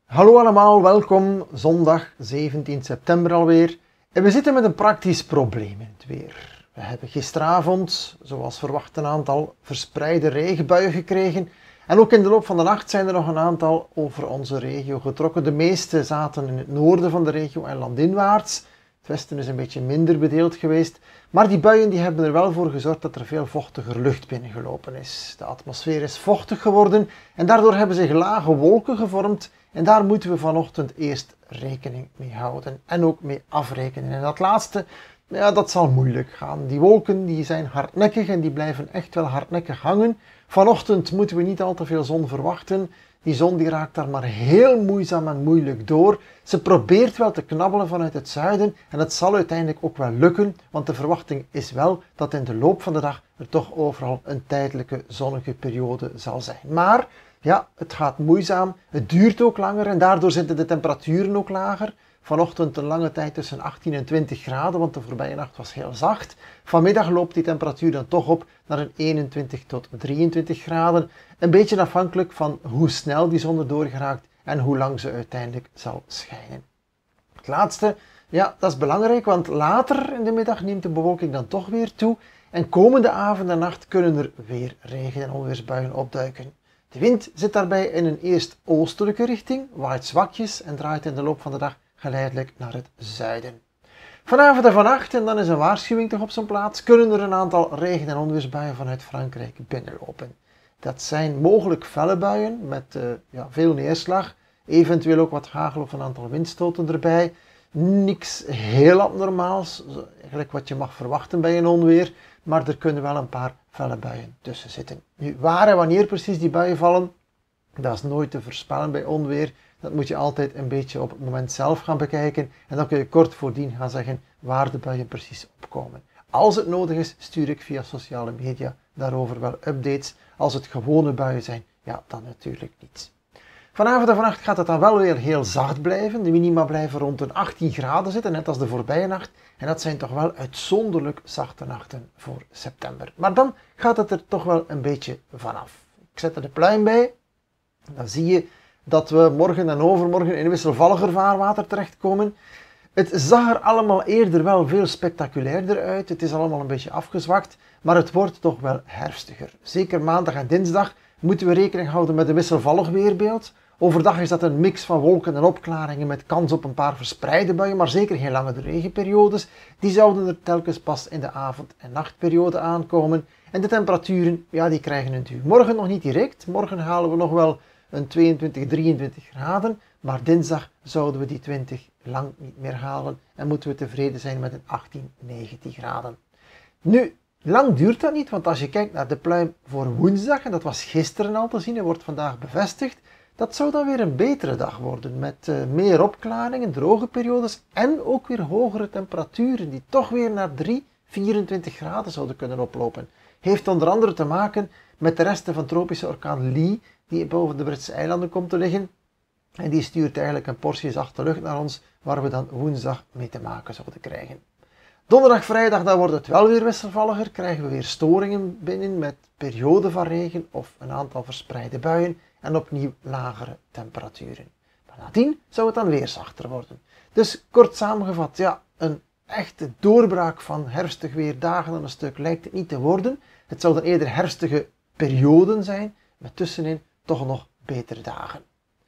Hallo allemaal, welkom. Zondag 17 september alweer. En we zitten met een praktisch probleem in het weer. We hebben gisteravond, zoals verwacht, een aantal verspreide regenbuien gekregen. En ook in de loop van de nacht zijn er nog een aantal over onze regio getrokken. De meeste zaten in het noorden van de regio en landinwaarts. Het westen is een beetje minder bedeeld geweest. Maar die buien die hebben er wel voor gezorgd dat er veel vochtiger lucht binnengelopen is. De atmosfeer is vochtig geworden en daardoor hebben zich lage wolken gevormd. En daar moeten we vanochtend eerst rekening mee houden en ook mee afrekenen. En dat laatste, ja, dat zal moeilijk gaan. Die wolken die zijn hardnekkig en die blijven echt wel hardnekkig hangen. Vanochtend moeten we niet al te veel zon verwachten. Die zon die raakt daar maar heel moeizaam en moeilijk door. Ze probeert wel te knabbelen vanuit het zuiden en het zal uiteindelijk ook wel lukken, want de verwachting is wel dat in de loop van de dag er toch overal een tijdelijke zonnige periode zal zijn. Maar ja, het gaat moeizaam, het duurt ook langer en daardoor zitten de temperaturen ook lager. Vanochtend een lange tijd tussen 18 en 20 graden, want de voorbije nacht was heel zacht. Vanmiddag loopt die temperatuur dan toch op naar een 21 tot 23 graden. Een beetje afhankelijk van hoe snel die zon erdoor geraakt en hoe lang ze uiteindelijk zal schijnen. Het laatste, ja, dat is belangrijk, want later in de middag neemt de bewolking dan toch weer toe. En komende avond en nacht kunnen er weer regen- en onweersbuien opduiken. De wind zit daarbij in een eerst oostelijke richting, waait zwakjes en draait in de loop van de dag geleidelijk naar het zuiden. Vanavond en vannacht, en dan is een waarschuwing toch op zijn plaats, kunnen er een aantal regen- en onweersbuien vanuit Frankrijk binnenlopen. Dat zijn mogelijk felle buien met veel neerslag, eventueel ook wat hagel of een aantal windstoten erbij. Niks heel abnormaals, eigenlijk wat je mag verwachten bij een onweer, maar er kunnen wel een paar felle buien tussen zitten. Nu, waar en wanneer precies die buien vallen, dat is nooit te voorspellen bij onweer. Dat moet je altijd een beetje op het moment zelf gaan bekijken en dan kun je kort voordien gaan zeggen waar de buien precies opkomen. Als het nodig is, stuur ik via sociale media daarover wel updates. Als het gewone buien zijn, ja, dan natuurlijk niet. Vanavond en vannacht gaat het dan wel weer heel zacht blijven. De minima blijven rond een 18 graden zitten, net als de voorbije nacht. En dat zijn toch wel uitzonderlijk zachte nachten voor september. Maar dan gaat het er toch wel een beetje vanaf. Ik zet er de pluim bij. Dan zie je dat we morgen en overmorgen in wisselvalliger vaarwater terechtkomen. Het zag er allemaal eerder wel veel spectaculairder uit. Het is allemaal een beetje afgezwakt, maar het wordt toch wel herfstiger. Zeker maandag en dinsdag moeten we rekening houden met een wisselvallig weerbeeld. Overdag is dat een mix van wolken en opklaringen met kans op een paar verspreide buien, maar zeker geen lange regenperiodes. Die zouden er telkens pas in de avond- en nachtperiode aankomen. En de temperaturen, ja, die krijgen een duw. Morgen nog niet direct. Morgen halen we nog wel een 22, 23 graden, maar dinsdag zouden we die 20 lang niet meer halen en moeten we tevreden zijn met een 18, 19 graden. Nu, lang duurt dat niet, want als je kijkt naar de pluim voor woensdag, en dat was gisteren al te zien en wordt vandaag bevestigd, dat zou dan weer een betere dag worden met meer opklaringen, droge periodes en ook weer hogere temperaturen die toch weer naar 3, 24 graden zouden kunnen oplopen. Heeft onder andere te maken met de resten van tropische orkaan Lee die boven de Britse eilanden komt te liggen. En die stuurt eigenlijk een portie zachte lucht naar ons, waar we dan woensdag mee te maken zouden krijgen. Donderdag, vrijdag, dan wordt het wel weer wisselvalliger. Krijgen we weer storingen binnen met perioden van regen of een aantal verspreide buien en opnieuw lagere temperaturen. Maar nadien zou het dan weer zachter worden. Dus kort samengevat, ja, een echte doorbraak van herfstig weer dagen aan een stuk lijkt het niet te worden. Het zouden eerder herfstige perioden zijn, met tussenin toch nog betere dagen.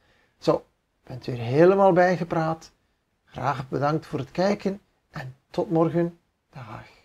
Zo, bent u er helemaal bijgepraat. Graag bedankt voor het kijken en tot morgen. Dag.